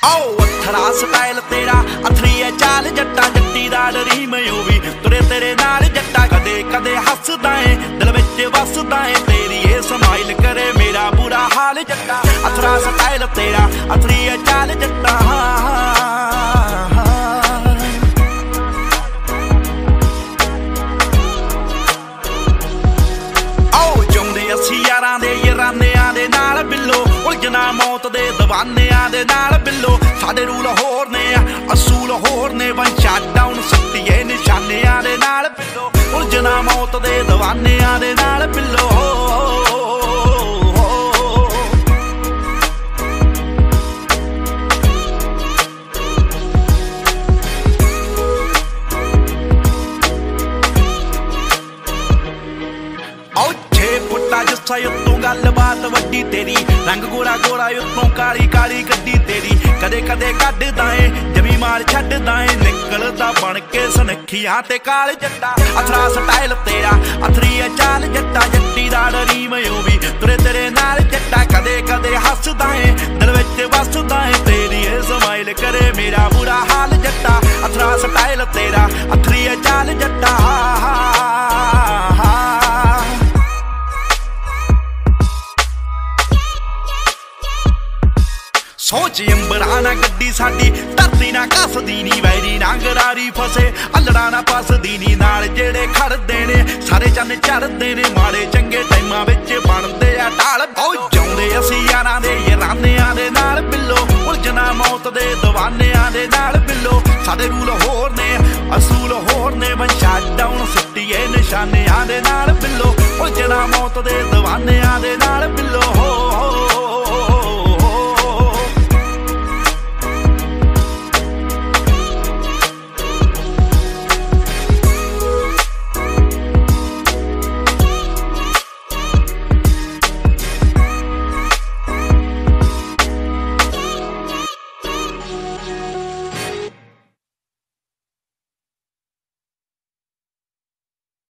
अथरा style तेरा अथरी है चाल जट्टा जट्टी दा डरी मैं भी तुरे तेरे नाल जट्टा कदे कदे हसदा है दिल विच वसदा है तेरी ये स्माइल करे मेरा बुरा हाल जट्टा अथरा स्टाइल तेरा अथरी है चाल जट्टा उलझना मौत दे दवानियां दे नाल बिल्लो साडे रूल होर ने असूल होर ने वन शट डाउन सट्टिए निशानियां दे नाल बिल्लो उलझना मौत दे दवानियां दे नाल बिल्लो उत्तों गलबात वड्डी तेरी रंग गोरा गोरा उत्तों काली काली गड्डी तेरी कदे कदे कड्डदा है जमी मार छड्डदा है निकलदा बन के सनखियां ते काल जट्टा अथरा स्टाइल तेरा अथरी है चाल जट्टा जट्टी दा डरी मैं भी तुरे तेरे नाल जट्टा कदे कदे हसदा है दिल विच वसदा है तेरी ये स्माइल करे मेरा बुरा हाल जट्टा अथरा स्टाइल तेरा अथरी है चाल जट्टा सोच अंबराना गड्डी साडी धरती ना कसदी नी वैरी ना गरारी फसे अल्लड़ा ना फसदी नी नाल जेड़े खड़दे ने सारे चन्न चढ़दे ने माड़े चंगे टाइमां विच बनदे आ ढाल बहुत जाउंदे असीं यारां दे यारानियां दे नाल बिल्लो उलझना मौत दे दवानियां दे नाल बिल्लो साडे रूल होर ने असूल होर ने वन शट डाउन सट्टिए निशानियां दे नाल बिल्लो उलझना मौत दे दवानियां दे नाल बिल्लो